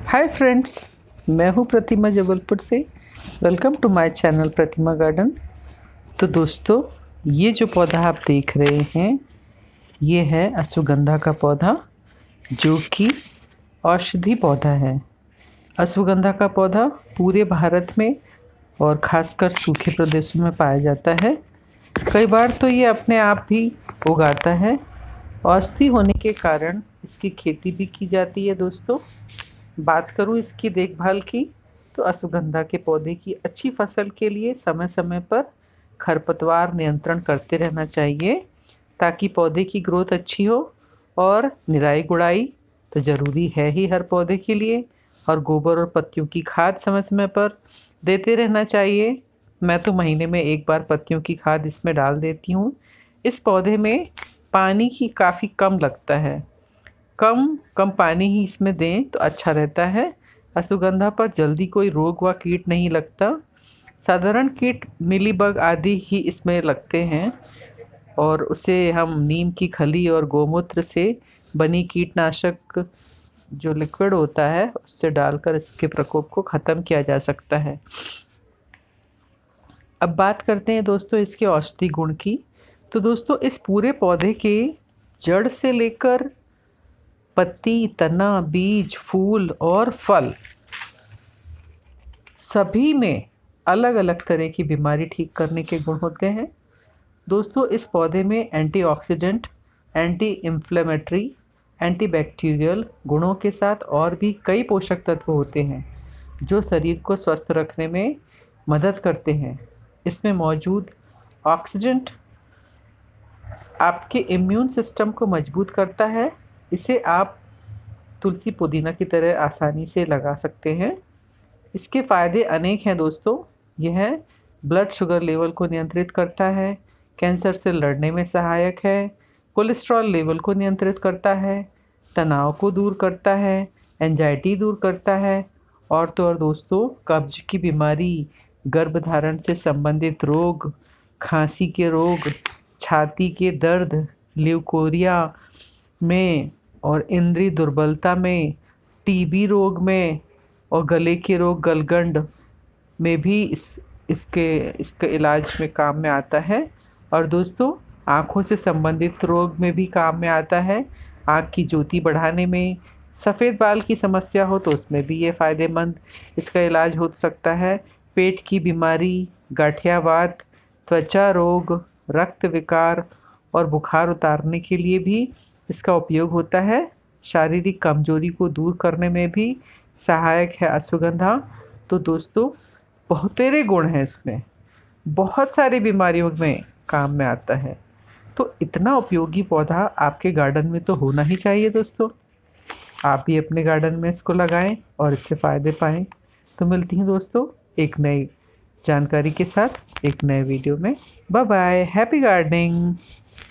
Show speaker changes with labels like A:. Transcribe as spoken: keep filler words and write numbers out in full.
A: Hi friends, मैं हूँ प्रतिमा जबलपुर से। Welcome to my channel Pratima garden. तो दोस्तों, ये जो पौधा आप देख रहे हैं ये है अश्वगंधा का पौधा, जो कि औषधि पौधा है। अश्वगंधा का पौधा पूरे भारत में और ख़ासकर सूखे प्रदेशों में पाया जाता है। कई बार तो ये अपने आप भी उगाता है। औषधि होने के कारण इसकी खेती भी की जाती है। दोस्तों, बात करूं इसकी देखभाल की, तो अश्वगंधा के पौधे की अच्छी फसल के लिए समय समय पर खरपतवार नियंत्रण करते रहना चाहिए, ताकि पौधे की ग्रोथ अच्छी हो। और निराई गुड़ाई तो ज़रूरी है ही हर पौधे के लिए, और गोबर और पत्तियों की खाद समय समय पर देते रहना चाहिए। मैं तो महीने में एक बार पत्तियों की खाद इसमें डाल देती हूँ। इस पौधे में पानी की काफ़ी कम लगता है, कम कम पानी ही इसमें दें तो अच्छा रहता है। अश्वगंधा पर जल्दी कोई रोग व कीट नहीं लगता। साधारण कीट मिलीबग आदि ही इसमें लगते हैं, और उसे हम नीम की खली और गोमूत्र से बनी कीटनाशक जो लिक्विड होता है उससे डालकर इसके प्रकोप को ख़त्म किया जा सकता है। अब बात करते हैं दोस्तों इसके औषधि गुण की। तो दोस्तों, इस पूरे पौधे के जड़ से लेकर पत्ती, तना, बीज, फूल और फल सभी में अलग अलग तरह की बीमारी ठीक करने के गुण होते हैं। दोस्तों, इस पौधे में एंटीऑक्सीडेंट, एंटी इंफ्लेमेटरी, एंटीबैक्टीरियल गुणों के साथ और भी कई पोषक तत्व होते हैं, जो शरीर को स्वस्थ रखने में मदद करते हैं। इसमें मौजूद ऑक्सीडेंट आपके इम्यून सिस्टम को मजबूत करता है। इसे आप तुलसी पुदीना की तरह आसानी से लगा सकते हैं। इसके फ़ायदे अनेक हैं दोस्तों। यह ब्लड शुगर लेवल को नियंत्रित करता है, कैंसर से लड़ने में सहायक है, कोलेस्ट्रॉल लेवल को नियंत्रित करता है, तनाव को दूर करता है, एंजाइटी दूर करता है, और तो और दोस्तों, कब्ज की बीमारी, गर्भधारण से संबंधित रोग, खांसी के रोग, छाती के दर्द, ल्यूकोरिया में और इंद्रिय दुर्बलता में, टीबी रोग में और गले के रोग गलगंड में भी इस इसके इसके इलाज में काम में आता है। और दोस्तों, आँखों से संबंधित रोग में भी काम में आता है। आँख की ज्योति बढ़ाने में, सफ़ेद बाल की समस्या हो तो उसमें भी ये फ़ायदेमंद इसका इलाज हो सकता है। पेट की बीमारी, गठियावात, त्वचा रोग, रक्त विकार और बुखार उतारने के लिए भी इसका उपयोग होता है। शारीरिक कमजोरी को दूर करने में भी सहायक है अश्वगंधा। तो दोस्तों, बहुतेरे गुण हैं इसमें, बहुत सारी बीमारियों में काम में आता है। तो इतना उपयोगी पौधा आपके गार्डन में तो होना ही चाहिए। दोस्तों, आप भी अपने गार्डन में इसको लगाएं और इससे फ़ायदे पाएं। तो मिलती हैं दोस्तों एक नई जानकारी के साथ एक नए वीडियो में। Bye bye, happy gardening.